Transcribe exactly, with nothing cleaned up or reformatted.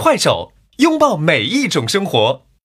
快手，拥抱每一种生活。